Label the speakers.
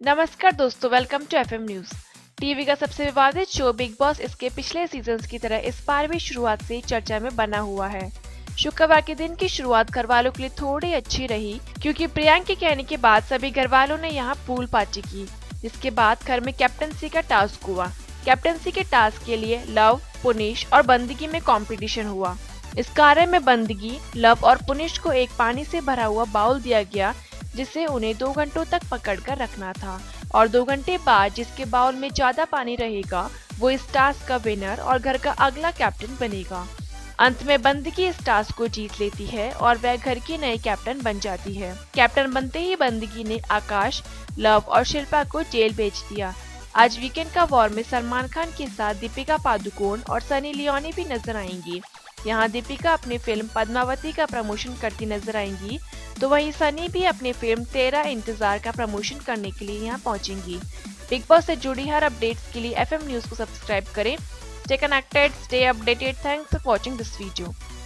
Speaker 1: नमस्कार दोस्तों, welcome to FM news. TV का सबसे विवादित शो बिग बॉस इसके पिछले सीजन्स की तरह इस बार भी शुरुआत से ही चर्चा में बना हुआ है। शुक्रवार के दिन की शुरुआत घर वालों के लिए थोड़ी अच्छी रही, क्योंकि प्रियांक के कहने के बाद सभी घर वालों ने यहाँ पूल पार्टी की, जिसके बाद घर में कैप्टनसी का टास्क हुआ। कैप्टनसी के टास्क के लिए लव, पुनिश और बंदगी में कंपटीशन हुआ। इस कार्य में बंदगी, लव और पुनिश को एक पानी से भरा हुआ बाउल दिया गया, जिसे उन्हें 2 घंटों तक पकड़कर रखना था, और 2 घंटे बाद जिसके बाउल में ज्यादा पानी रहेगा वो इस टास्क का विनर और घर का अगला कैप्टन बनेगा। अंत में बंदगी इस टास्क को जीत लेती है और वह घर की नई कैप्टन बन जाती है। कैप्टन बनते ही बंदगी ने आकाश, लव और शिल्पा को जेल भेज दिया। आज वीकेंड का वॉर में सलमान खान के साथ दीपिका पादुकोण और सनी लियोनी भी नजर आएंगी। यहाँ दीपिका अपनी फिल्म पद्मावती का प्रमोशन करती नजर आएंगी, तो वहीं सनी भी अपनी फिल्म तेरा इंतजार का प्रमोशन करने के लिए यहाँ पहुंचेंगी। बिग बॉस से जुड़ी हर अपडेट्स के लिए एफएम न्यूज को सब्सक्राइब करें। Stay connected, stay updated. Thanks for watching this video.